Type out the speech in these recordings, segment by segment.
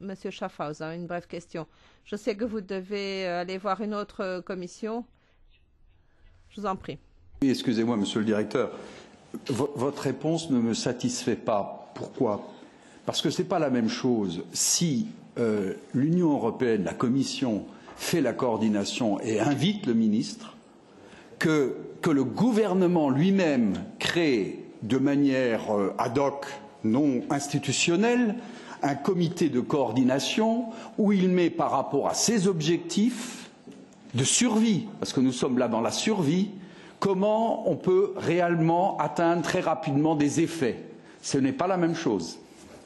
Monsieur Schaffhauser, une brève question. Je sais que vous devez aller voir une autre commission. Je vous en prie. Oui, excusez-moi, Monsieur le Directeur. Votre réponse ne me satisfait pas. Pourquoi? Parce que ce n'est pas la même chose. Si l'Union européenne, la Commission, fait la coordination et invite le ministre, que le gouvernement lui-même crée de manière ad hoc, non institutionnelle, un comité de coordination où il met par rapport à ses objectifs de survie, parce que nous sommes là dans la survie, comment on peut réellement atteindre très rapidement des effets. Ce n'est pas la même chose.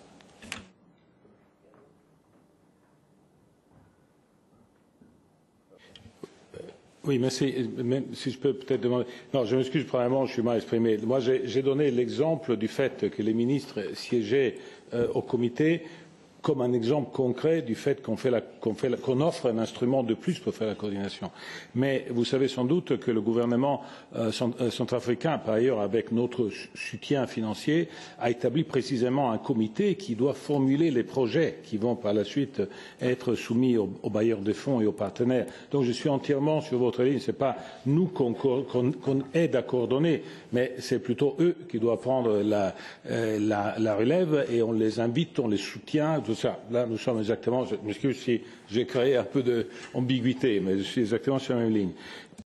Oui, merci. Même si je peux peut-être demander. Non, je m'excuse, premièrement, je suis mal exprimé. Moi, j'ai donné l'exemple du fait que les ministres siégeaient au comité comme un exemple concret du fait qu'on offre un instrument de plus pour faire la coordination. Mais vous savez sans doute que le gouvernement centrafricain, par ailleurs avec notre soutien financier, a établi précisément un comité qui doit formuler les projets qui vont par la suite être soumis aux bailleurs de fonds et aux partenaires. Donc je suis entièrement sur votre ligne. Ce n'est pas nous qu'on aide à coordonner, mais c'est plutôt eux qui doivent prendre la relève et on les invite, on les soutient. Tout ça. Là, nous sommes exactement, je m'excuse si j'ai créé un peu d'ambiguïté, mais je suis exactement sur la même ligne.